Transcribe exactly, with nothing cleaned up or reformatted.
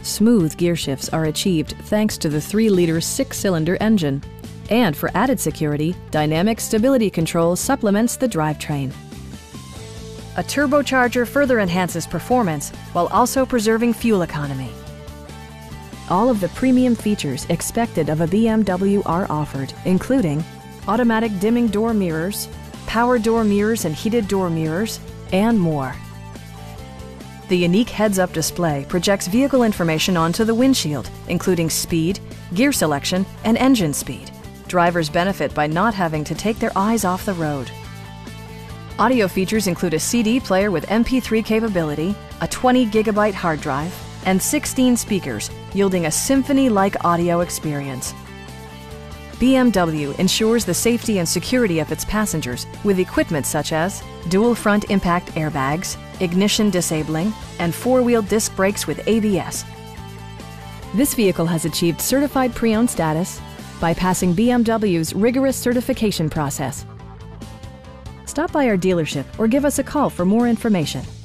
Smooth gear shifts are achieved thanks to the three liter six-cylinder engine. And for added security, dynamic stability control supplements the drivetrain. A turbocharger further enhances performance while also preserving fuel economy. All of the premium features expected of a B M W are offered, including automatic dimming door mirrors, power door mirrors and heated door mirrors, and more. The unique heads-up display projects vehicle information onto the windshield, including speed, gear selection, and engine speed. Drivers benefit by not having to take their eyes off the road. Audio features include a C D player with M P three capability, a twenty gigabyte hard drive, and sixteen speakers, yielding a symphony-like audio experience. B M W ensures the safety and security of its passengers with equipment such as dual front impact airbags, ignition disabling, and four-wheel disc brakes with A B S. This vehicle has achieved certified pre-owned status by passing B M W's rigorous certification process. Stop by our dealership or give us a call for more information.